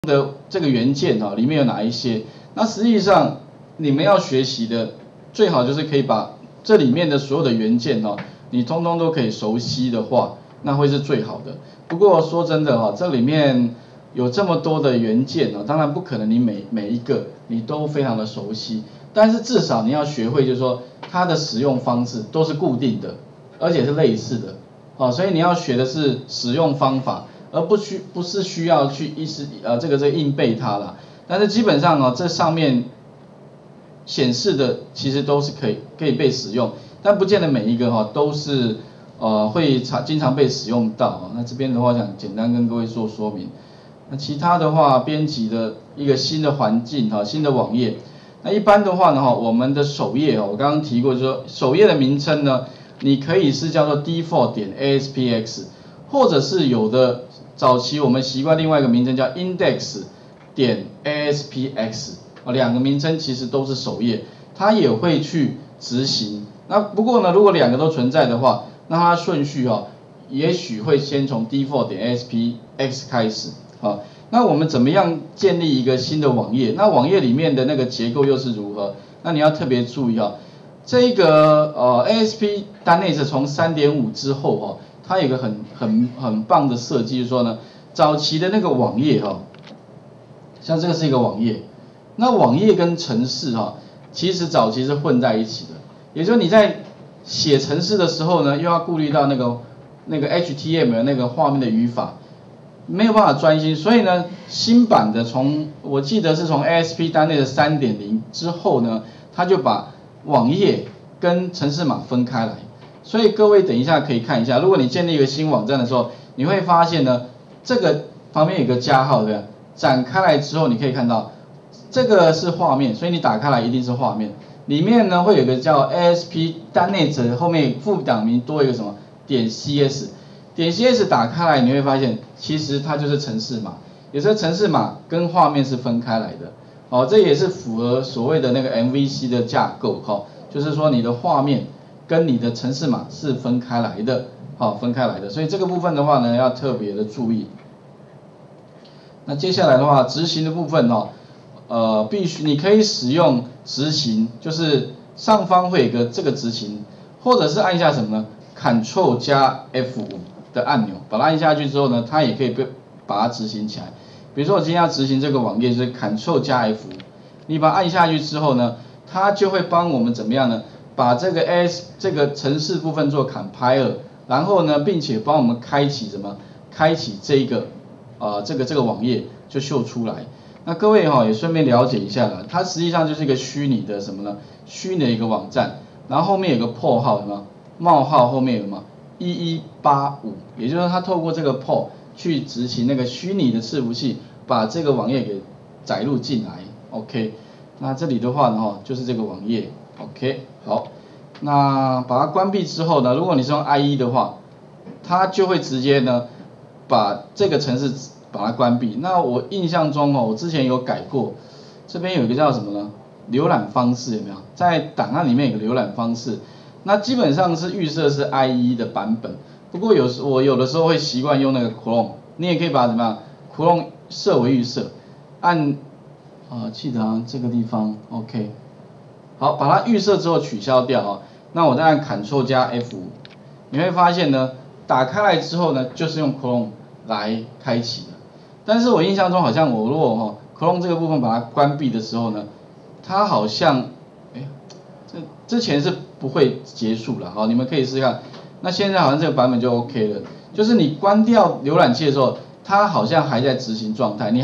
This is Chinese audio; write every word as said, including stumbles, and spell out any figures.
的这个元件哈，里面有哪一些？那实际上你们要学习的，最好就是可以把这里面的所有的元件哈，你通通都可以熟悉的话，那会是最好的。不过说真的哈，这里面有这么多的元件哦，当然不可能你每每一个你都非常的熟悉，但是至少你要学会，就是说它的使用方式都是固定的，而且是类似的，好，所以你要学的是使用方法。 而不需不是需要去一时呃这个这个硬背它啦，但是基本上哦这上面显示的其实都是可以可以被使用，但不见得每一个哈、哦、都是呃会常经常被使用到、哦。那这边的话想简单跟各位做说明。那其他的话编辑的一个新的环境哈、哦、新的网页，那一般的话呢哈我们的首页哦我刚刚提过就是说首页的名称呢你可以是叫做 default 点 A S P X， 或者是有的。 早期我们习惯另外一个名称叫 index 点 A S P X 啊，两个名称其实都是首页，它也会去执行。那不过呢，如果两个都存在的话，那它顺序哦，也许会先从 default 点 A S P X 开始啊。那我们怎么样建立一个新的网页？那网页里面的那个结构又是如何？那你要特别注意啊，这个呃 A S P 单内是从 三点五 之后哦。 它有一个很很很棒的设计，就是说呢，早期的那个网页哈、哦，像这个是一个网页，那网页跟程式哈、哦，其实早期是混在一起的，也就是你在写程式的时候呢，又要顾虑到那个那个 H T M L 那个画面的语法，没有办法专心，所以呢，新版的从我记得是从 A S P 单内的 三点零 之后呢，它就把网页跟程式码分开来。 所以各位等一下可以看一下，如果你建立一个新网站的时候，你会发现呢，这个旁边有个加号，对不对？展开来之后，你可以看到这个是画面，所以你打开来一定是画面。里面呢会有个叫 A S P 单内层，后面副档名多一个什么点 C S， 点 C S 打开来你会发现，其实它就是程式码，有时候程式码跟画面是分开来的。哦，这也是符合所谓的那个 M V C 的架构，哈、哦，就是说你的画面。 跟你的程式码是分开来的，好，分开来的，所以这个部分的话呢，要特别的注意。那接下来的话，执行的部分哦，呃，必须你可以使用执行，就是上方会有个这个执行，或者是按下什么呢 ？Ctrl 加 F 五 的按钮，把它按下去之后呢，它也可以被把它执行起来。比如说我今天要执行这个网页，就是 Ctrl 加 F 五， 你把它按下去之后呢，它就会帮我们怎么样呢？ 把这个 S 这个程式部分做 compile， 然后呢，并且帮我们开启什么？开启这一个呃这个这个网页就秀出来。那各位哈、哦、也顺便了解一下了，它实际上就是一个虚拟的什么呢？虚拟的一个网站，然后后面有个 port 号什么？冒号后面有什么？一一八五，也就是说它透过这个 port 去执行那个虚拟的伺服器，把这个网页给载入进来。OK， 那这里的话呢哈就是这个网页。 OK， 好，那把它关闭之后呢，如果你是用 I E 的话，它就会直接呢把这个程式把它关闭。那我印象中哦，我之前有改过，这边有一个叫什么呢？浏览方式有没有？在档案里面有个浏览方式，那基本上是预设是 I E 的版本。不过有时我有的时候会习惯用那个 Chrome， 你也可以把怎么样 Chrome 设为预设，按啊、呃、记得啊这个地方 OK。 好，把它预设之后取消掉啊。那我再按 Ctrl 加 F 五， 你会发现呢，打开来之后呢，就是用 Chrome 来开启的。但是我印象中好像我如果哈、哦、Chrome 这个部分把它关闭的时候呢，它好像哎，这之前是不会结束了。好，你们可以试试看。那现在好像这个版本就 OK 了，就是你关掉浏览器的时候，它好像还在执行状态。你